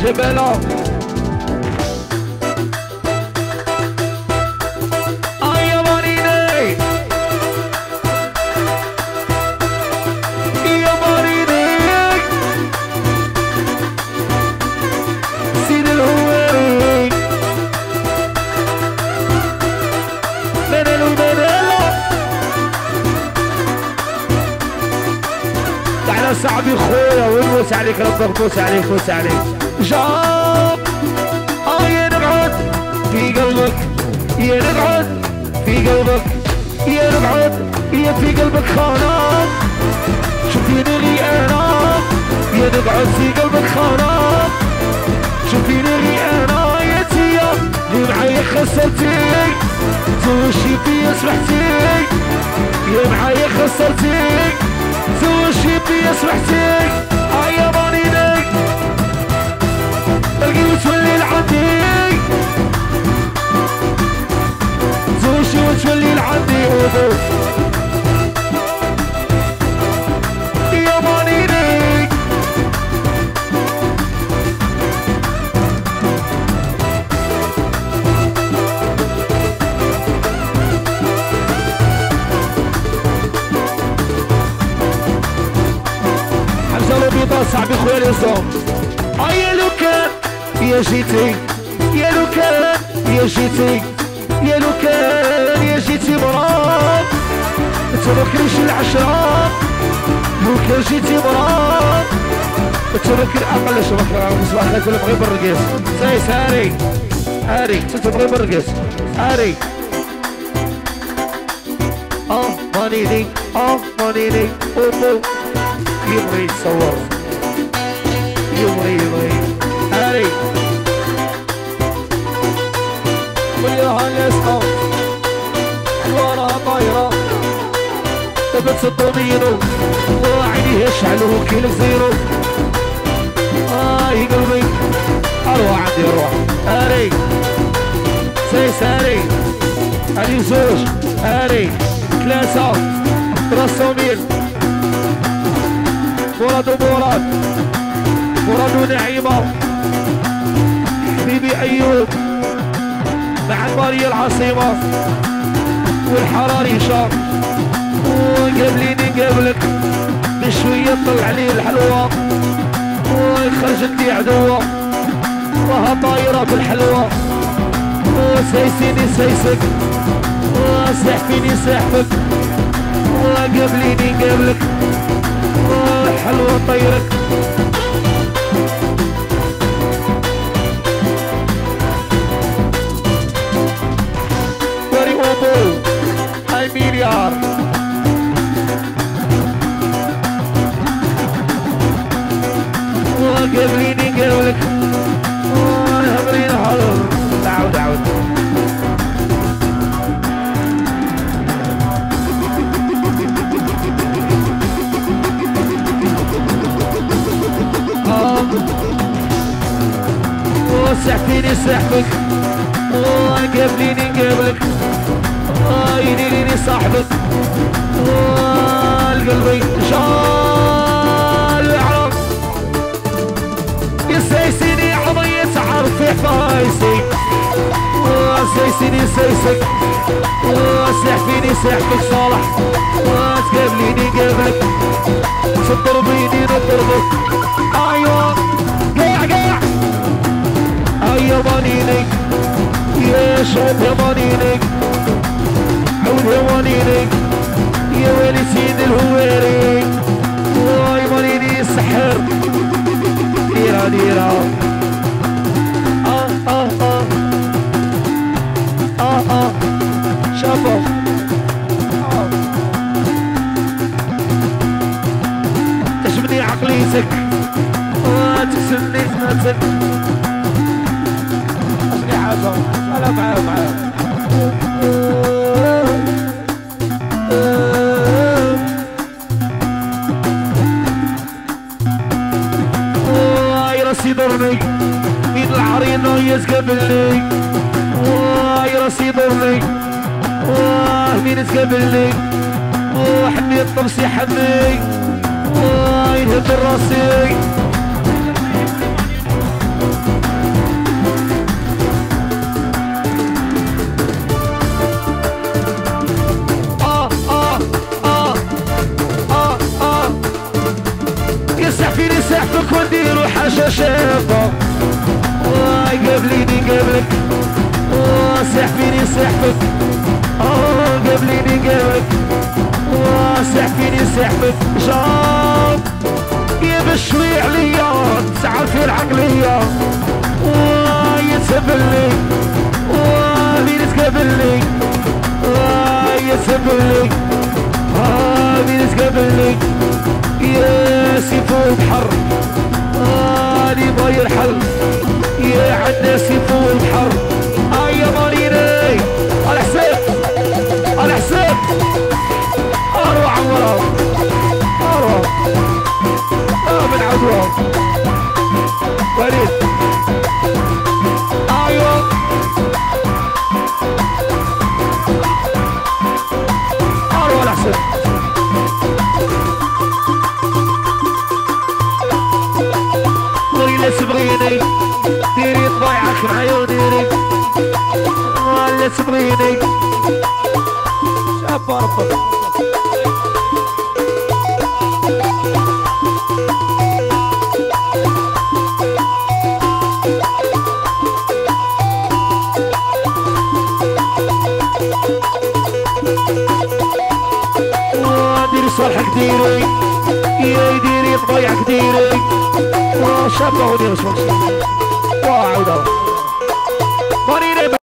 جبلة يا ماريني يا ماريني سيد الهواري منالو تعال صاحبي خويا ونبوس عليك ربك بوس عليك بوس عليك جاب يا نقعد في قلبك يا نقعد في قلبك يا نقعد يا في قلبك خانات شوفيني لي انا يا نقعد في قلبك خانات شوفيني لي انا يا تيا اللي معايا خسرتي توشي فيا سمحتي يا معايا خسرتي توشي فيا سمحتي يا ماريني تلقي وتولي لعندي توشي وتولي لعندي يا ماريني حمزة البيضاء صاحبي خويا اليسار يا لو كان يا جيتي يا لو كان يا جيتي يا لو كان يا جيتي مراد تركنيش العشرة لو كان جيتي مراد تركن اقل شبكة مصباح خايف اللي بغي بالرقيس سايس هاري هاري تبغي بالرقيس هاري مانيني مانيني اوبو يبغي يتصور يبغي هاري وياها اليسقى وراها طايرة تبت الضميرو وعينيه يشعلوه كيلك زيرو يا قلبي اروح عندي اروح هاري سيس هاري هاري زوج هاري ثلاثة رسومين مراد ونعيمة حبيبي أيوب مع المارية العاصمة والحراري هشام وقابليني قابلك بشوية طلع لي الحلوة ويخرج لي عدوة راها طايرة بالحلوة وسيسيني سيسك وسحفيني سحفك وقابليني قابلك حلوة طيرك وري أوبو هاي مليار وقابليني قابلك وهبرين حلو عود عود سحفيني سحفك قابليني قابلك يديريني صاحبك القلبي شال العرق يسيسيني عضية عرفي فايسي سيسيني سيسك سحفيني سحفك صالح تقابليني قابلك تضربيني نضربك ايوه قاع يا مانيني يا شوف يا مانيني عود يا مانيني يا ويلي سيد الهواري يا مانيني السحر ديرا ديرا شافوا تشبني عقليتك وتكسبني نفسك أنا معاه راسي ضرني مين العريضة يتقابلني راسي ضرني مين يتقابلني حمي الطمس يا حمي ينهد راسي نسحبك ونديرو حاجة شابة قبليني قبلك سحفيني سحبك قبليني قبلك سحفيني سحبك جاب يا بشوي عليا تسعر في العقلية يتسبلي مين تقابلني يتسبلي مين تقابلني يا سيفو البحر اني باغي الحل يا عندنا سيفو البحر يا ماريني على حساب على حساب اروح عمرها اروح من عدوها وليد ايوه اروح على حساب ولا تبغيني ديري طبيعك معايا وديري ولا تبغيني شابة ربك ديري صالحك ديري يا ديري طبيعك ديري شابة وديري صالحك واعودة